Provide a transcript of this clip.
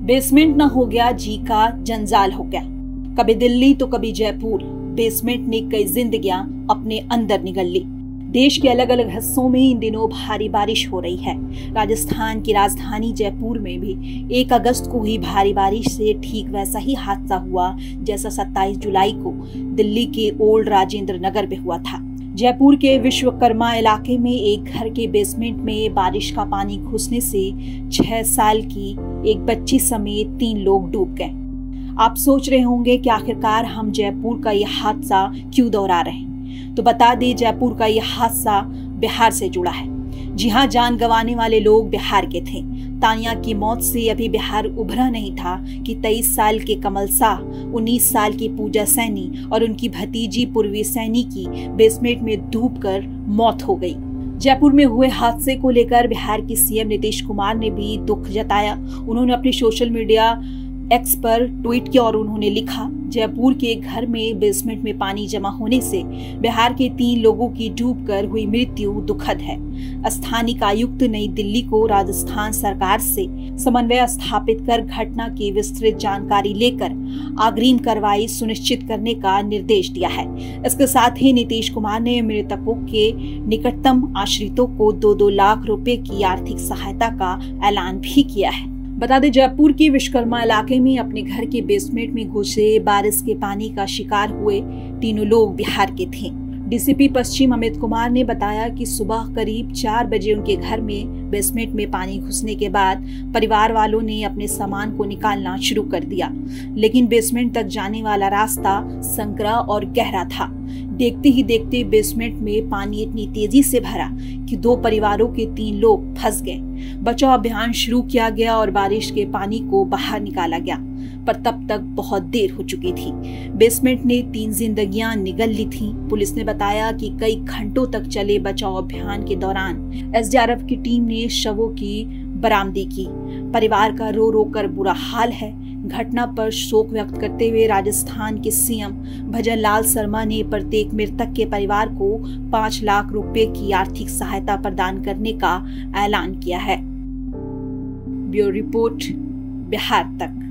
Basement न हो गया जी का जंजाल हो गया। कभी दिल्ली तो कभी जयपुर, बेसमेंट ने कई जिंदगियां अपने अंदर निगल ली। देश के अलग अलग हिस्सों में इन दिनों भारी बारिश हो रही है। राजस्थान की राजधानी जयपुर में भी 1 अगस्त को हुई भारी बारिश से ठीक वैसा ही हादसा हुआ जैसा 27 जुलाई को दिल्ली के ओल्ड राजेंद्र नगर में हुआ था। जयपुर के विश्वकर्मा इलाके में एक घर के बेसमेंट में बारिश का पानी घुसने से 6 साल की एक बच्ची समेत 3 लोग डूब गए। आप सोच रहे होंगे कि आखिरकार हम जयपुर का यह हादसा क्यों दोहरा रहे हैं, तो बता दें जयपुर का यह हादसा बिहार से जुड़ा है। जी हां, जान गंवाने वाले लोग बिहार के थे। तानिया की मौत से अभी बिहार उभरा नहीं था कि 23 साल के कमल शाह, 19 साल की पूजा सैनी और उनकी भतीजी पूर्वी सैनी की बेसमेंट में डूबकर मौत हो गई। जयपुर में हुए हादसे को लेकर बिहार के सीएम नीतीश कुमार ने भी दुख जताया। उन्होंने अपने सोशल मीडिया एक्स पर ट्वीट किया और उन्होंने लिखा, जयपुर के घर में बेसमेंट में पानी जमा होने से बिहार के 3 लोगों की डूबकर हुई मृत्यु दुखद है। स्थानीय आयुक्त नई दिल्ली को राजस्थान सरकार से समन्वय स्थापित कर घटना की विस्तृत जानकारी लेकर अग्रिम कार्रवाई सुनिश्चित करने का निर्देश दिया है। इसके साथ ही नीतीश कुमार ने मृतकों के निकटतम आश्रितों को 2-2 लाख रुपए की आर्थिक सहायता का ऐलान भी किया है। बता दें, जयपुर के विश्वकर्मा इलाके में अपने घर के बेसमेंट में घुसे बारिश के पानी का शिकार हुए 3 लोग बिहार के थे। डीसीपी पश्चिम अमित कुमार ने बताया कि सुबह करीब 4 बजे उनके घर में बेसमेंट में पानी घुसने के बाद परिवार वालों ने अपने सामान को निकालना शुरू कर दिया, लेकिन बेसमेंट तक जाने वाला रास्ता संकरा और गहरा था। देखते ही देखते बेसमेंट में पानी इतनी तेजी से भरा कि 2 परिवारों के 3 लोग फंस गए। बचाव अभियान शुरू किया गया और बारिश के पानी को बाहर निकाला गया, पर तब तक बहुत देर हो चुकी थी। बेसमेंट ने 3 जिंदगियां निगल ली थी। पुलिस ने बताया कि कई घंटों तक चले बचाव अभियान के दौरान एसडीआरएफ की टीम ने शवों की बरामदी की। परिवार का रो रो कर बुरा हाल है। घटना पर शोक व्यक्त करते हुए राजस्थान के सीएम भजन लाल शर्मा ने प्रत्येक मृतक के परिवार को 5 लाख रुपए की आर्थिक सहायता प्रदान करने का ऐलान किया है। ब्यूरो रिपोर्ट, बिहार तक।